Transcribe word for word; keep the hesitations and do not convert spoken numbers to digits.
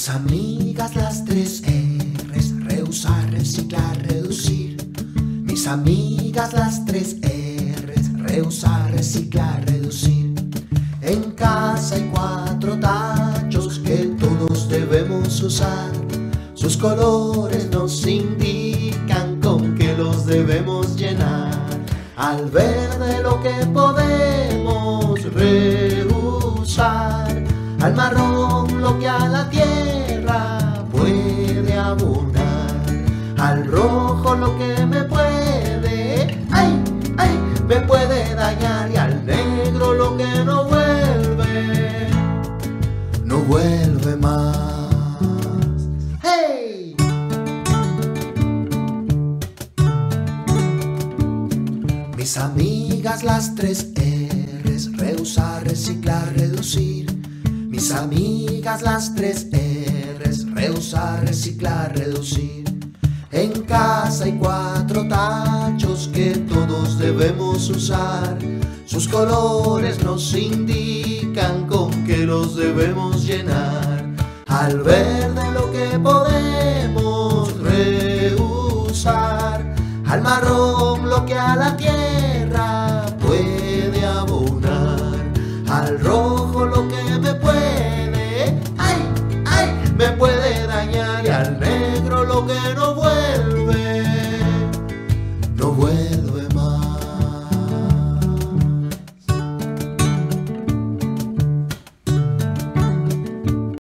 Mis amigas las tres R's, reusar, reciclar, reducir. Mis amigas las tres R's, reusar, reciclar, reducir. En casa hay cuatro tachos que todos debemos usar. Sus colores nos indican con qué los debemos llenar. Al verde lo que podemos reusar, al marrón lo que a la tierra puede abonar, al rojo lo que me puede, ay, ay, me puede dañar, y al negro lo que no vuelve, no vuelve más. ¡Hey! Mis amigas las tres R's, reusar, reciclar, reducir. Mis amigas las tres R's, reusar, reciclar, reducir. En casa hay cuatro tachos que todos debemos usar. Sus colores nos indican con qué los debemos llenar. Al verde lo que podemos reusar, al marrón lo que a la tierra puede abonar, al rojo lo que me puede, ay, ay, me puede dañar, y al negro lo que no